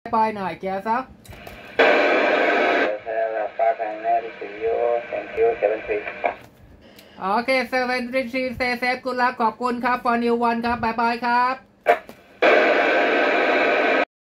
บายหน่อยเกียร์ซับโอเค733 stay safe good luck ขอบคุณครับ for new one ครับบายบายครับ